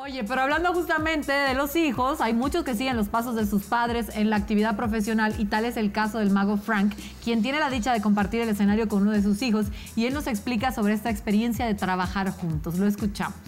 Oye, pero hablando justamente de los hijos, hay muchos que siguen los pasos de sus padres en la actividad profesional y tal es el caso del mago Frank, quien tiene la dicha de compartir el escenario con uno de sus hijos y él nos explica sobre esta experiencia de trabajar juntos. Lo escuchamos.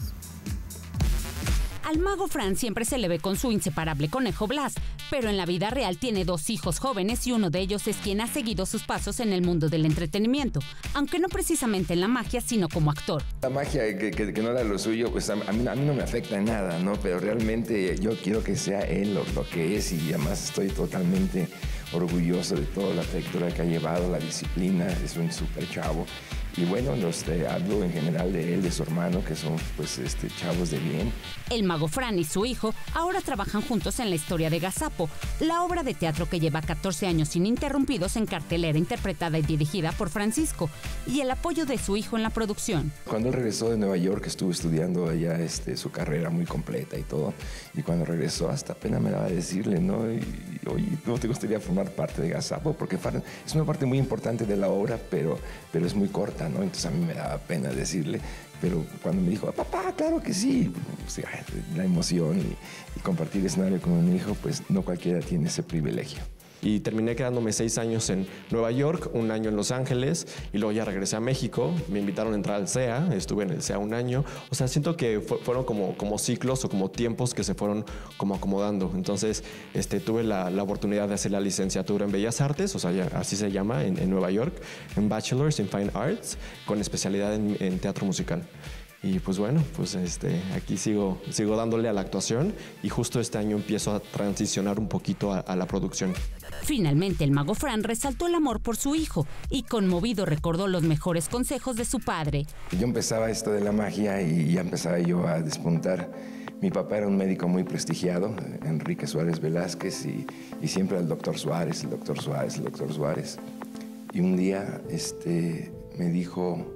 Al mago Frank siempre se le ve con su inseparable conejo Blas, pero en la vida real tiene 2 hijos jóvenes y uno de ellos es quien ha seguido sus pasos en el mundo del entretenimiento, aunque no precisamente en la magia, sino como actor. La magia que no era lo suyo, pues a mí no me afecta en nada, ¿no? Pero realmente yo quiero que sea él lo que es y además estoy totalmente orgulloso de toda la trayectoria que ha llevado, la disciplina, es un súper chavo. Y bueno, hablo en general de él, de su hermano, que son pues chavos de bien. El mago Fran y su hijo ahora trabajan juntos en la historia de Gazapo, la obra de teatro que lleva 14 años ininterrumpidos en cartelera, interpretada y dirigida por Francisco, y el apoyo de su hijo en la producción. Cuando él regresó de Nueva York, estuvo estudiando allá su carrera muy completa y todo, y cuando regresó hasta pena me daba de decirle, ¿no? Y oye, ¿no te gustaría formar parte de Gazapo? Porque es una parte muy importante de la obra, pero es muy corta, ¿no? Entonces a mí me daba pena decirle, pero cuando me dijo, papá, claro que sí, o sea, la emoción y compartir escenario con un hijo, pues no cualquiera tiene ese privilegio. Y terminé quedándome 6 años en Nueva York, 1 año en Los Ángeles y luego ya regresé a México. Me invitaron a entrar al CEA, estuve en el CEA 1 año. O sea, siento que fueron como ciclos o como tiempos que se fueron como acomodando. Entonces tuve la oportunidad de hacer la licenciatura en Bellas Artes, o sea, así se llama, en Nueva York, en Bachelor's in Fine Arts, con especialidad en teatro musical. Y pues bueno, pues aquí sigo dándole a la actuación y justo este año empiezo a transicionar un poquito a la producción. Finalmente, el mago Fran resaltó el amor por su hijo y conmovido recordó los mejores consejos de su padre. Yo empezaba esto de la magia y ya empezaba yo a despuntar. Mi papá era un médico muy prestigiado, Enrique Suárez Velázquez, y siempre el doctor Suárez, el doctor Suárez, el doctor Suárez. Y un día me dijo,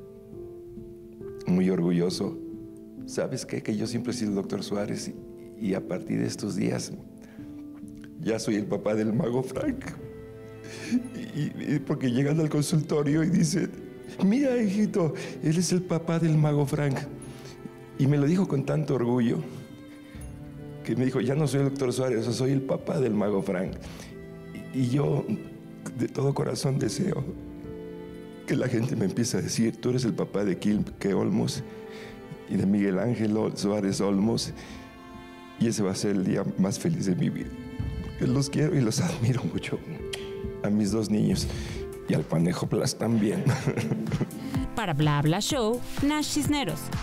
muy orgulloso, ¿sabes qué? Que yo siempre he sido el doctor Suárez y a partir de estos días ya soy el papá del mago Frank. Y porque llegan al consultorio y dice, mira, hijito, él es el papá del mago Frank. Y me lo dijo con tanto orgullo que me dijo, ya no soy el doctor Suárez, soy el papá del mago Frank. Y yo de todo corazón deseo que la gente me empiece a decir, tú eres el papá de Quilque Olmos y de Miguel Ángel Suárez Olmos, y ese va a ser el día más feliz de mi vida. Yo los quiero y los admiro mucho, a mis 2 niños y al Conejo Blas también. Para Bla Bla Show, Nash Cisneros.